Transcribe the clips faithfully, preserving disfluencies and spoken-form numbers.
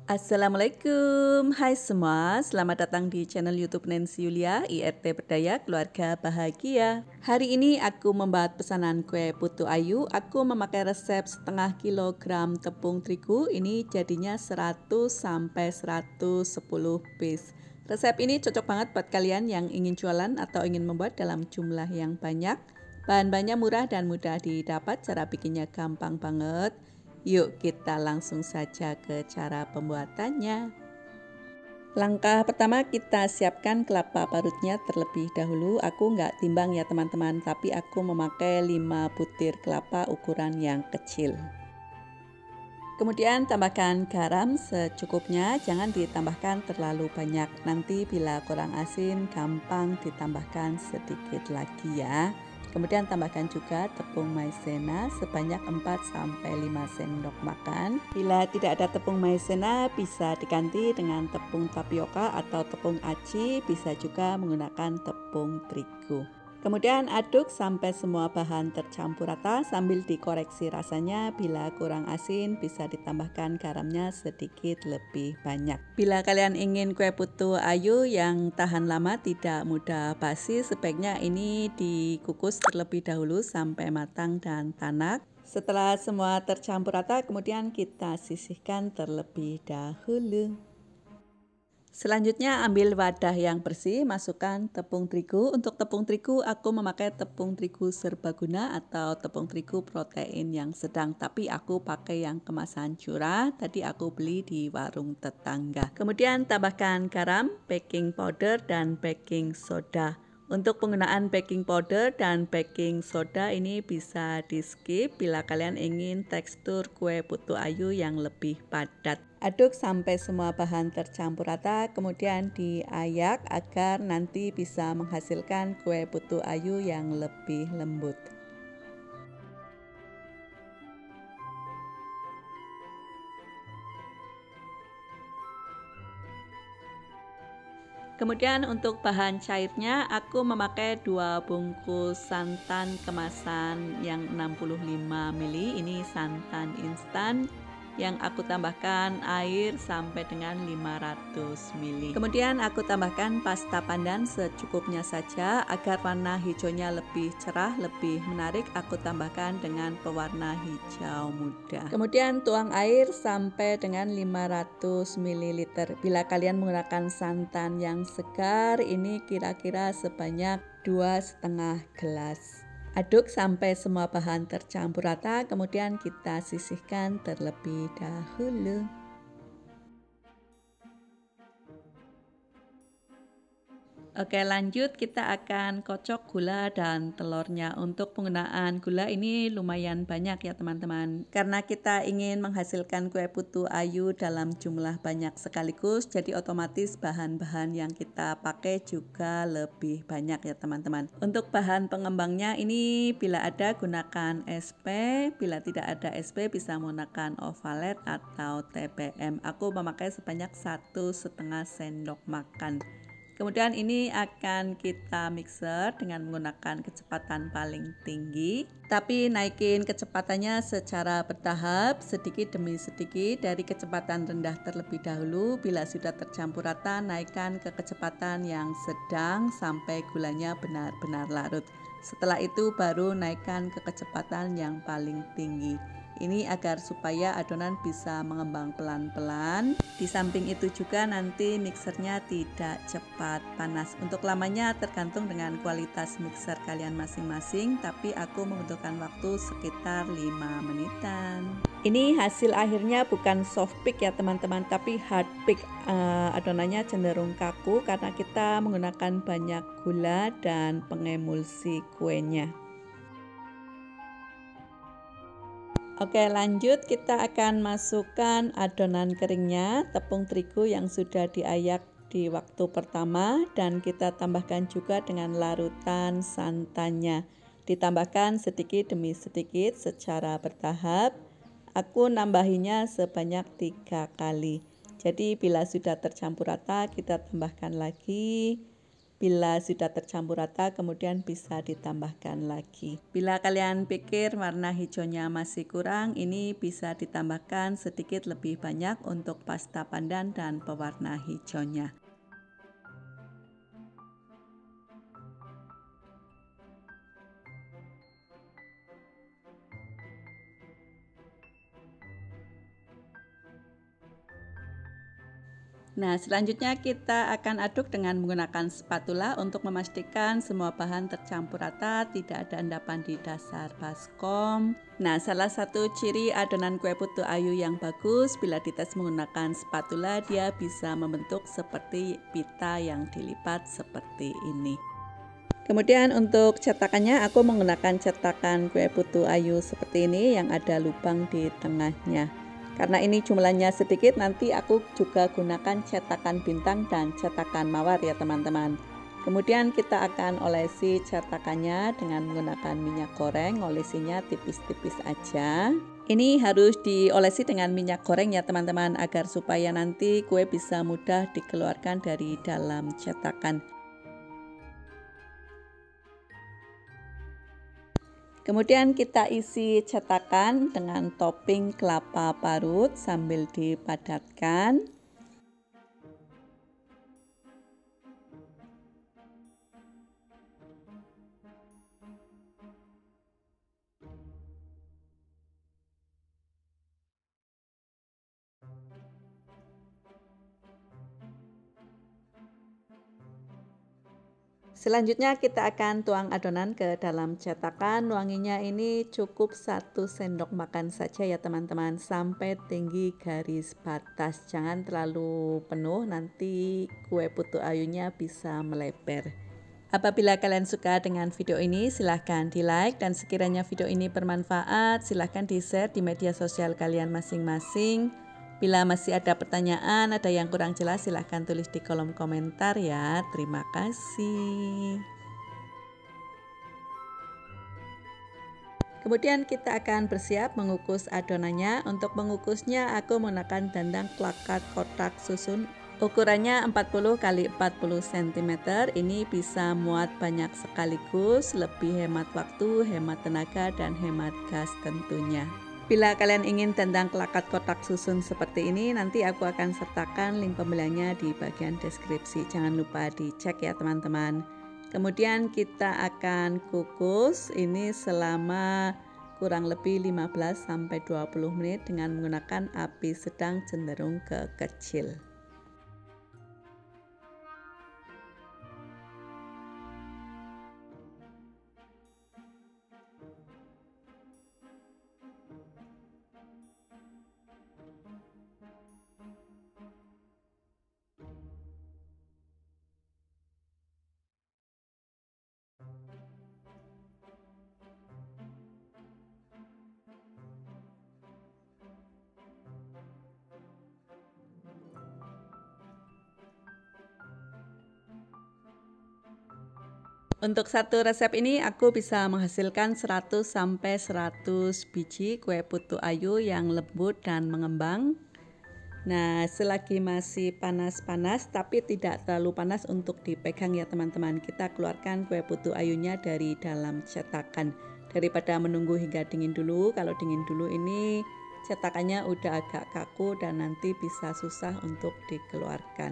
Assalamualaikum, hai semua, selamat datang di channel YouTube Nancy Yulia, I R T Berdaya Keluarga Bahagia. Hari ini aku membuat pesanan kue putu ayu. Aku memakai resep setengah kilogram tepung terigu, ini jadinya seratus sampai seratus sepuluh piece. Resep ini cocok banget buat kalian yang ingin jualan atau ingin membuat dalam jumlah yang banyak. Bahan-bahannya murah dan mudah didapat, cara bikinnya gampang banget. Yuk kita langsung saja ke cara pembuatannya. Langkah pertama, kita siapkan kelapa parutnya terlebih dahulu. Aku nggak timbang ya teman-teman, tapi aku memakai lima butir kelapa ukuran yang kecil. Kemudian tambahkan garam secukupnya, jangan ditambahkan terlalu banyak. Nanti bila kurang asin gampang ditambahkan sedikit lagi ya. Kemudian tambahkan juga tepung maizena sebanyak empat sampai lima sendok makan. Bila tidak ada tepung maizena bisa diganti dengan tepung tapioka atau tepung aci, bisa juga menggunakan tepung terigu. Kemudian aduk sampai semua bahan tercampur rata sambil dikoreksi rasanya. Bila kurang asin bisa ditambahkan garamnya sedikit lebih banyak. Bila kalian ingin kue putu ayu yang tahan lama tidak mudah basi, sebaiknya ini dikukus terlebih dahulu sampai matang dan tanak. Setelah semua tercampur rata, kemudian kita sisihkan terlebih dahulu. Selanjutnya ambil wadah yang bersih, masukkan tepung terigu. Untuk tepung terigu aku memakai tepung terigu serbaguna atau tepung terigu protein yang sedang, tapi aku pakai yang kemasan curah. Tadi aku beli di warung tetangga. Kemudian tambahkan garam, baking powder, dan baking soda. Untuk penggunaan baking powder dan baking soda ini bisa di skip bila kalian ingin tekstur kue putu ayu yang lebih padat. Aduk sampai semua bahan tercampur rata, kemudian diayak agar nanti bisa menghasilkan kue putu ayu yang lebih lembut. Kemudian untuk bahan cairnya aku memakai dua bungkus santan kemasan yang enam puluh lima mililiter. Ini santan instan yang aku tambahkan air sampai dengan lima ratus mililiter. Kemudian aku tambahkan pasta pandan secukupnya saja agar warna hijaunya lebih cerah, lebih menarik. Aku tambahkan dengan pewarna hijau muda. Kemudian tuang air sampai dengan lima ratus mililiter. Bila kalian menggunakan santan yang segar, ini kira-kira sebanyak dua setengah gelas. Aduk sampai semua bahan tercampur rata, kemudian kita sisihkan terlebih dahulu. Oke, lanjut kita akan kocok gula dan telurnya. Untuk penggunaan gula ini lumayan banyak ya teman-teman, karena kita ingin menghasilkan kue putu ayu dalam jumlah banyak sekaligus, jadi otomatis bahan-bahan yang kita pakai juga lebih banyak ya teman-teman. Untuk bahan pengembangnya ini bila ada gunakan S P, bila tidak ada S P bisa menggunakan ovalet atau T P M. Aku memakai sebanyak satu setengah sendok makan. Kemudian ini akan kita mixer dengan menggunakan kecepatan paling tinggi, tapi naikin kecepatannya secara bertahap sedikit demi sedikit dari kecepatan rendah terlebih dahulu. Bila sudah tercampur rata, naikkan ke kecepatan yang sedang sampai gulanya benar-benar larut. Setelah itu baru naikkan ke kecepatan yang paling tinggi. Ini agar supaya adonan bisa mengembang pelan-pelan. Di samping itu juga nanti mixernya tidak cepat panas. Untuk lamanya tergantung dengan kualitas mixer kalian masing-masing, tapi aku membutuhkan waktu sekitar lima menitan. Ini hasil akhirnya bukan soft peak ya teman-teman, tapi hard peak. Uh, adonannya cenderung kaku karena kita menggunakan banyak gula dan pengemulsi kuenya. Oke, lanjut kita akan masukkan adonan keringnya, tepung terigu yang sudah diayak di waktu pertama, dan kita tambahkan juga dengan larutan santannya. Ditambahkan sedikit demi sedikit secara bertahap. Aku nambahinya sebanyak tiga kali. Jadi bila sudah tercampur rata kita tambahkan lagi Bila sudah tercampur rata, kemudian bisa ditambahkan lagi. Bila kalian pikir warna hijaunya masih kurang, ini bisa ditambahkan sedikit lebih banyak untuk pasta pandan dan pewarna hijaunya. Nah, selanjutnya kita akan aduk dengan menggunakan spatula untuk memastikan semua bahan tercampur rata, tidak ada endapan di dasar baskom. Nah, salah satu ciri adonan kue putu ayu yang bagus, bila dites menggunakan spatula, dia bisa membentuk seperti pita yang dilipat seperti ini. Kemudian untuk cetakannya, aku menggunakan cetakan kue putu ayu seperti ini yang ada lubang di tengahnya. Karena ini jumlahnya sedikit, nanti aku juga gunakan cetakan bintang dan cetakan mawar ya teman-teman. Kemudian kita akan olesi cetakannya dengan menggunakan minyak goreng, olesinya tipis-tipis aja. Ini harus diolesi dengan minyak goreng ya teman-teman, agar supaya nanti kue bisa mudah dikeluarkan dari dalam cetakan. Kemudian kita isi cetakan dengan topping kelapa parut sambil dipadatkan. Selanjutnya kita akan tuang adonan ke dalam cetakan. Nuanginya ini cukup satu sendok makan saja ya teman-teman, sampai tinggi garis batas. Jangan terlalu penuh, nanti kue putu ayunya bisa melebar. Apabila kalian suka dengan video ini, silahkan di like, dan sekiranya video ini bermanfaat, silahkan di share di media sosial kalian masing-masing. Bila masih ada pertanyaan, ada yang kurang jelas, silahkan tulis di kolom komentar ya. Terima kasih. Kemudian kita akan bersiap mengukus adonannya. Untuk mengukusnya aku menggunakan dandang plakat kotak susun. Ukurannya empat puluh kali empat puluh sentimeter. Ini bisa muat banyak sekaligus, lebih hemat waktu, hemat tenaga, dan hemat gas tentunya. Bila kalian ingin dandang klakat kotak susun seperti ini, nanti aku akan sertakan link pembeliannya di bagian deskripsi. Jangan lupa dicek ya teman-teman. Kemudian kita akan kukus ini selama kurang lebih lima belas sampai dua puluh menit dengan menggunakan api sedang cenderung ke kecil. Untuk satu resep ini aku bisa menghasilkan seratus sampai seratus biji kue putu ayu yang lembut dan mengembang. Nah, selagi masih panas-panas tapi tidak terlalu panas untuk dipegang ya teman-teman, kita keluarkan kue putu ayunya dari dalam cetakan. Daripada menunggu hingga dingin dulu, kalau dingin dulu ini cetakannya udah agak kaku dan nanti bisa susah untuk dikeluarkan.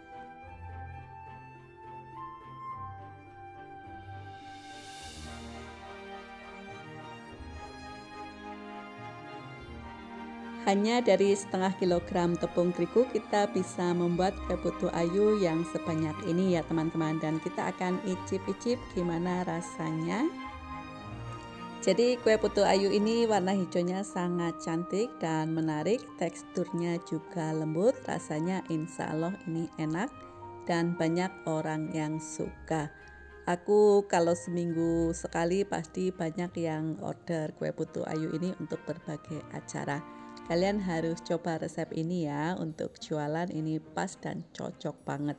Hanya dari setengah kilogram tepung terigu kita bisa membuat kue putu ayu yang sebanyak ini ya teman-teman, dan kita akan icip-icip gimana rasanya. Jadi kue putu ayu ini warna hijaunya sangat cantik dan menarik, teksturnya juga lembut, rasanya insya Allah ini enak dan banyak orang yang suka. Aku kalau seminggu sekali pasti banyak yang order kue putu ayu ini untuk berbagai acara. Kalian harus coba resep ini ya, untuk jualan ini pas dan cocok banget.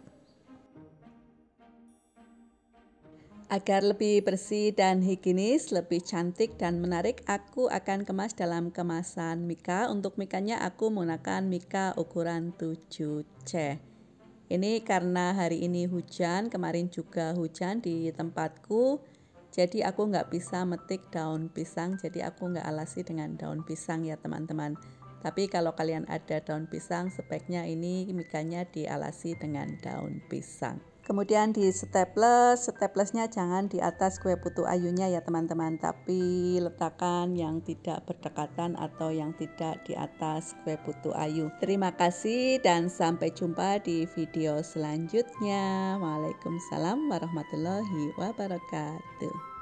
Agar lebih bersih dan higienis, lebih cantik dan menarik, aku akan kemas dalam kemasan mika. Untuk mikanya aku menggunakan mika ukuran tujuh C. Ini karena hari ini hujan, kemarin juga hujan di tempatku, jadi aku nggak bisa metik daun pisang, jadi aku nggak alasi dengan daun pisang ya teman-teman. Tapi kalau kalian ada daun pisang, sebaiknya ini miganya dialasi dengan daun pisang. Kemudian di staples, staplesnya jangan di atas kue putu ayunya ya teman-teman, tapi letakkan yang tidak berdekatan atau yang tidak di atas kue putu ayu. Terima kasih dan sampai jumpa di video selanjutnya. Waalaikumsalam warahmatullahi wabarakatuh.